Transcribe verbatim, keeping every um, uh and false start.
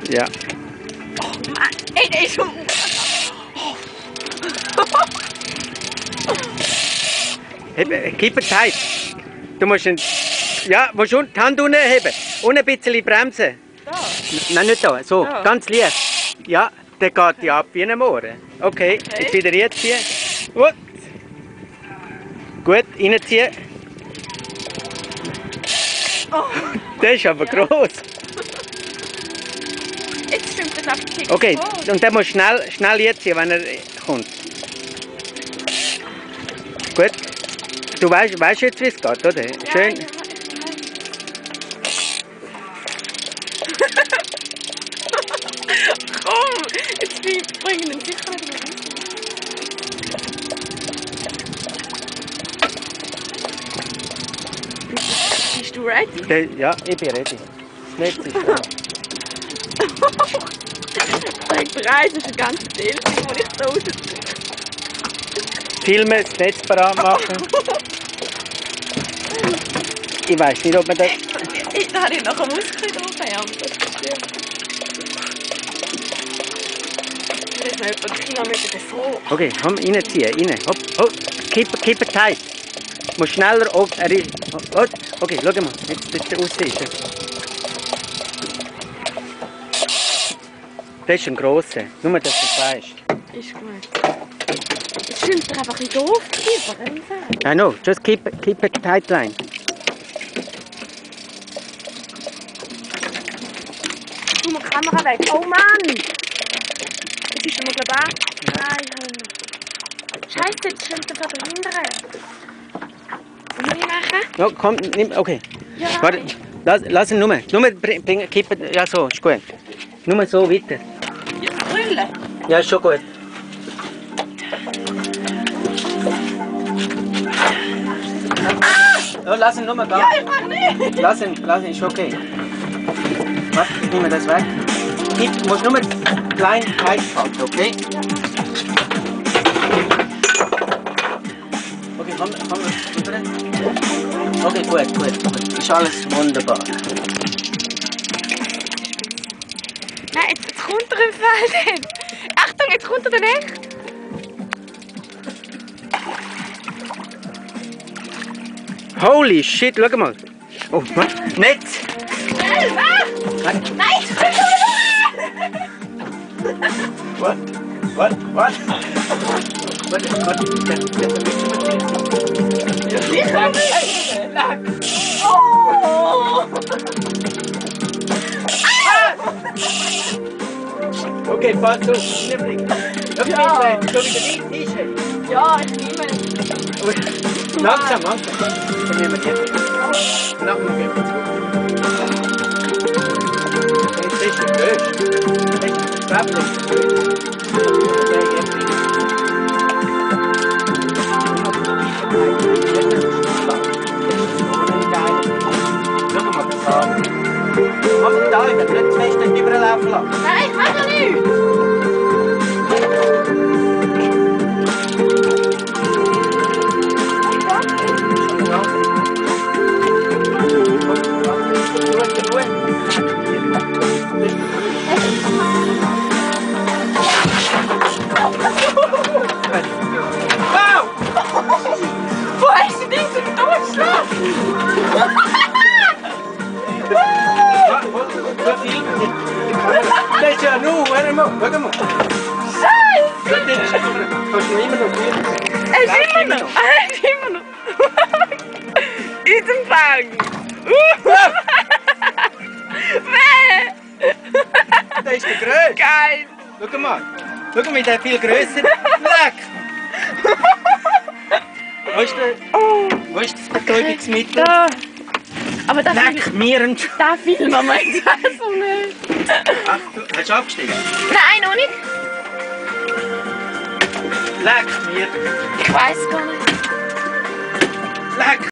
Ja. Oh Mann, ey, der ist schon... Heb, Kipper tight. Du musst ihn, ja, musst un, die Hand unten heben und ein bisschen bremsen. Da? Nein, nicht da, so, Da. ganz leicht. Ja, der geht ja ab wie ein Mohren. Okay, Okay. jetzt wieder reinziehen. Gut. Gut, reinziehen. Oh, Der ist aber gross. jetzt stimmt das auf den Kick. Okay, Oh. und dann musst du schnell, schnell reinziehen, wenn er kommt. Gut. Du weißt, weißt jetzt, wie es geht, oder? Ja, Schön. ja, komm, jetzt bin ich bringen den sicher nicht mehr raus. Bist du ready? Der, ja, ich bin ready. Das Netz ist da. Ich bereit, das ist ein ganzes Telefon, das ich da rausziehe. Filmen, das Netz parat machen. Ich weiß nicht, ob man das... Da habe ich noch einen Muskel drauf, ja. Das ist schön. Da ist noch etwa einen Kilometer davor. Okay, komm, reinziehen, rein. Hopp, hopp. Keep, keep it tight. Muss schneller auf... Er ist... Oh, okay, schau mal. Jetzt ist der aussitzen. Das ist ein grosser. Nur, dass du es weißt. Ist gut. Es stimmt doch einfach ein bisschen doof, Kiefer. I know, just keep, keep it tight line. Tu mal die Kamera weg. Oh Mann! Jetzt ist er mal glaube ich auch. Nein, Hund. Scheiße, jetzt stimmt er von dahinter. Was muss ich machen? Ja, komm, nimm, okay. Ja. Warte, lass, lass ihn nur. Nur bring, bring, keep it, ja so, ist gut. Nur so weiter. Ja, brüllen. Ja, ist schon gut. Ja, lass ihn nur gehen. Ja, ich mach nicht. Lass ihn, lass ihn, ist okay. Warte, ich nehme das weg. Ich muss nur klein tight halten, okay? Okay, komm, komm rüber. Okay, gut, gut, gut. Ist alles wunderbar. Nein, jetzt, jetzt kommt er im Feld. Achtung, jetzt kommt er dann echt. Holy shit, schau mal. Oh, was? Netz! Schnell, was? Nein. Nein, What? What? What? Warte, warte. Ja, sicher nicht. Lack. Oh. okay, pass auf. Reinbringen. Ja. So wie der T-Shirt. Ja, ich nehme es. Langsam, langsam. Dann nehmen wir jetzt. Langsam gehen wir zu. Das ist der Größte. Das ist der Größte. Schau mal, das an. Mach nicht da, nicht zu fest nicht überlaufen lassen. Nein, ich mache nichts. Wow! Wo hast du dich zum Totschlag? Das ist ja nur, warte mal, schau mal. Scheiße! Kannst du immer noch fühlen? Er ist immer noch. Er ist immer noch. In dem Fang. Weh! Das ist der Größte. Geil! Schau mal. Schau mal, der ist viel grösser. Leck! Wo ist, der, Oh, wo ist das Betäubungsmittel? da. Aber das Leck mir einen Sch... Da filmen wir jetzt also nicht. Ach, du hast du abgestellt? Nein, noch nicht. Leck mir! Ich weiß gar nicht. Leck!